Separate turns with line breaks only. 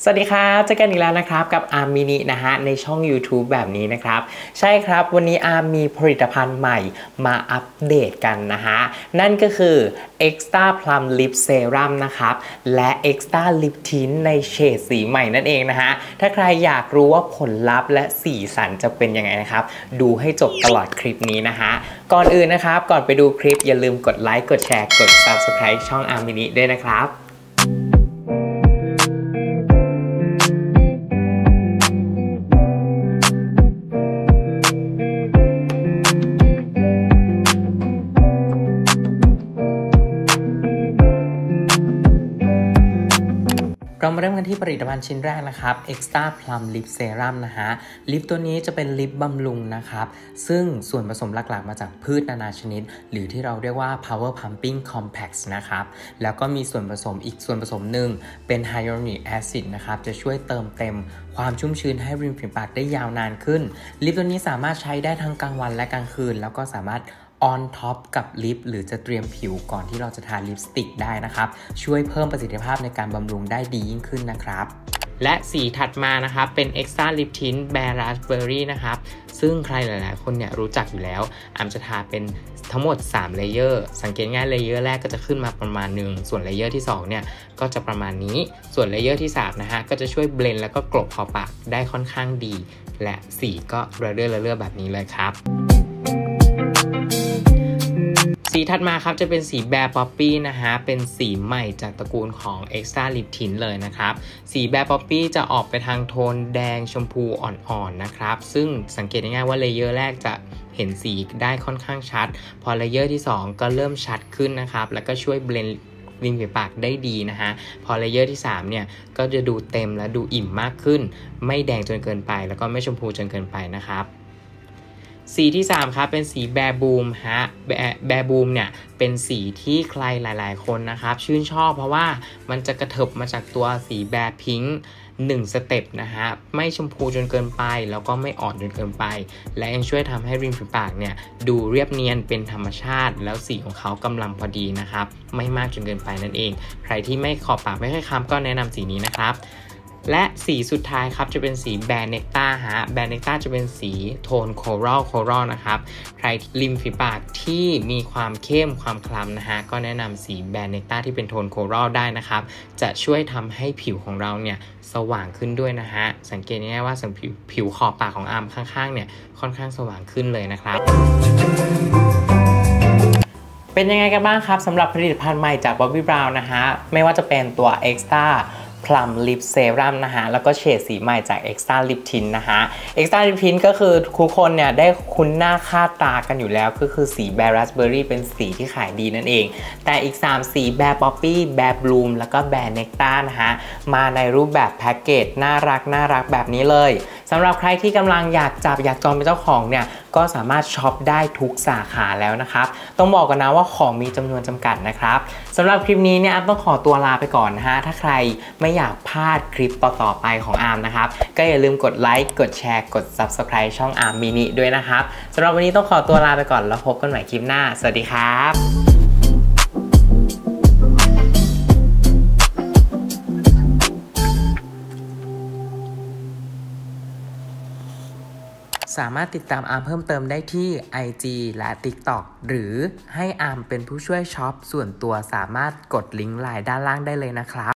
สวัสดีครับเจอกันอีกแล้วนะครับกับอาร์มมินินะฮะในช่อง YouTube แบบนี้นะครับใช่ครับวันนี้อาร์มมีผลิตภัณฑ์ใหม่มาอัปเดตกันนะฮะนั่นก็คือ Extra Plum Lip Serum นะครับและ Extra Lip Tint ในเฉดสีใหม่นั่นเองนะฮะถ้าใครอยากรู้ว่าผลลัพธ์และสีสันจะเป็นยังไงนะครับดูให้จบตลอดคลิปนี้นะฮะก่อนอื่นนะครับก่อนไปดูคลิปอย่าลืมกดไลค์กดแชร์กด Subscribe ช่องอาร์มมินิด้วยนะครับเรามาเริ่มกันที่ผลิตภัณฑ์ชิ้นแรกนะครับ Extra Plum Lip Serum นะฮะลิปตัวนี้จะเป็นลิปบำรุงนะครับซึ่งส่วนผสมหลักๆมาจากพืชนานาชนิดหรือที่เราเรียกว่า Power Pumping Complex นะครับแล้วก็มีส่วนผสมอีกส่วนผสมหนึ่งเป็น Hyaluronic Acid นะครับจะช่วยเติมเต็มความชุ่มชื้นให้ริมฝีปากได้ยาวนานขึ้นลิปตัวนี้สามารถใช้ได้ทั้งกลางวันและกลางคืนแล้วก็สามารถon top กับลิปหรือจะเตรียมผิวก่อนที่เราจะทาลิปสติกได้นะครับช่วยเพิ่มประสิทธิภาพในการบำรุงได้ดียิ่งขึ้นนะครับและสีถัดมานะครับเป็น Extra Lip Tint Bare Raspberry นะครับซึ่งใครหลายๆคนเนี่ยรู้จักอยู่แล้วอามจะทาเป็นทั้งหมด3เลเยอร์สังเกตง่ายเลเยอร์แรกก็จะขึ้นมาประมาณนึงส่วนเลเยอร์ที่2เนี่ยก็จะประมาณนี้ส่วนเลเยอร์ที่3นะฮะก็จะช่วยเบลนด์แล้วก็กลบขอบปากได้ค่อนข้างดีและสีก็ระเรื่อแบบนี้เลยครับสีถัดมาครับจะเป็นสี Bare Poppy นะฮะเป็นสีใหม่จากตระกูลของ Extra Lip Tint เลยนะครับสี Bare Poppy จะออกไปทางโทนแดงชมพูอ่อนๆนะครับซึ่งสังเกตง่ายๆว่าเลเยอร์แรกจะเห็นสีได้ค่อนข้างชัดพอเลเยอร์ที่2ก็เริ่มชัดขึ้นนะครับแล้วก็ช่วยเบลนด์ริมฝีปากได้ดีนะฮะพอเลเยอร์ที่3เนี่ยก็จะดูเต็มและดูอิ่มมากขึ้นไม่แดงจนเกินไปแล้วก็ไม่ชมพูจนเกินไปนะครับสีที่3ครับเป็นสี Bare Boom ฮะ Bare Boom เนี่ยเป็นสีที่ใครหลายๆคนนะครับชื่นชอบเพราะว่ามันจะกระเถิบมาจากตัวสี Bare Pink 1สเต็ปนะฮะไม่ชมพูจนเกินไปแล้วก็ไม่อ่อนจนเกินไปและยังช่วยทำให้ริมฝีปากเนี่ยดูเรียบเนียนเป็นธรรมชาติแล้วสีของเขากำลังพอดีนะครับไม่มากจนเกินไปนั่นเองใครที่ไม่ขอบปากไม่ค่อยค้ำก็แนะนำสีนี้นะครับและสีสุดท้ายครับจะเป็นสี Bare Nectar ฮะ Bare Nectar จะเป็นสีโทนโครัลนะครับใครริมฝีปากที่มีความเข้มความคล้ำนะฮะก็แนะนำสี Bare Nectar ที่เป็นโทนโครัลได้นะครับจะช่วยทำให้ผิวของเราเนี่ยสว่างขึ้นด้วยนะฮะสังเกตง่ายๆว่าผิวขอบปากของอาร์มข้างๆเนี่ยค่อนข้างสว่างขึ้นเลยนะครับเป็นยังไงกันบ้างครับสำหรับผลิตภัณฑ์ใหม่จาก Bobbi Brown นะฮะไม่ว่าจะเป็นตัว Extra Plum Lip Serum นะฮะแล้วก็เฉดสีใหม่จาก Extra Lip Tint นะฮะ Extra Lip Tint ก็คือทุกคนเนี่ยได้คุ้นหน้าค่าตากันอยู่แล้วก็คือสี Bare Raspberry เป็นสีที่ขายดีนั่นเองแต่อีก3สี Bare Poppy Bare Bloom แล้วก็ Bare Nectar นะฮะมาในรูปแบบแพ็กเกจน่ารักแบบนี้เลยสำหรับใครที่กำลังอยากจองเป็นเจ้าของเนี่ยก็สามารถช็อปได้ทุกสาขาแล้วนะครับต้องบอกกันนะว่าของมีจำนวนจำกัดนะครับสำหรับคลิปนี้เนี่ยต้องขอตัวลาไปก่อนนะฮะถ้าใครไม่อยากพลาดคลิปต่อไปของอาร์มนะครับก็อย่าลืมกดไลค์กดแชร์กด Subscribe ช่องอาร์มมินิด้วยนะครับสำหรับวันนี้ต้องขอตัวลาไปก่อนแล้วพบกันใหม่คลิปหน้าสวัสดีครับสามารถติดตามอาร์มเพิ่มเติมได้ที่ IG และ TikTok หรือให้อาร์มเป็นผู้ช่วยช็อปส่วนตัวสามารถกดลิงก์ไลน์ด้านล่างได้เลยนะครับ